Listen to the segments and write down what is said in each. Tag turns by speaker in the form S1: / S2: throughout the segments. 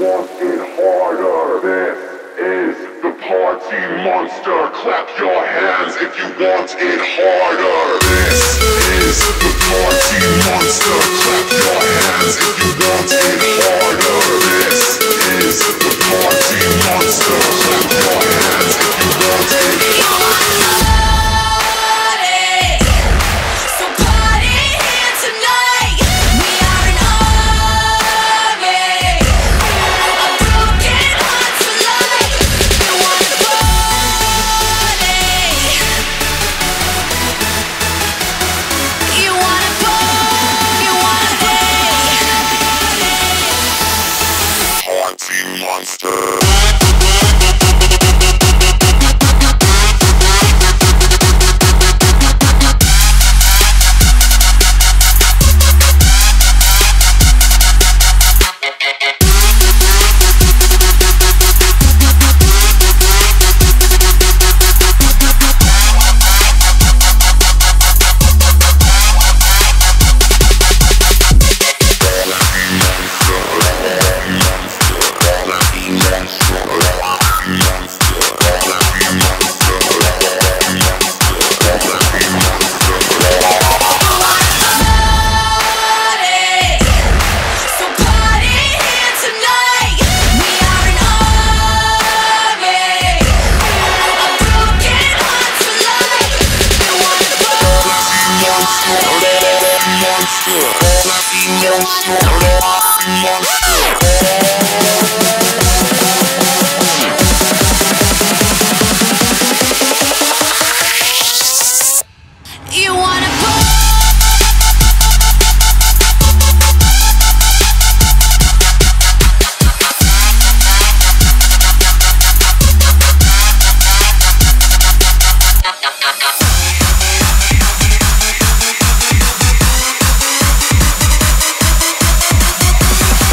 S1: want it harder. This is the party monster. Clap your hands if you want it harder. This is the party monster. Clap your hands if you want it harder. This is the party monster. Clap your hands if you want it harder. Monster.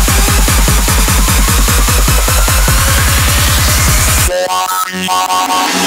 S1: Monster.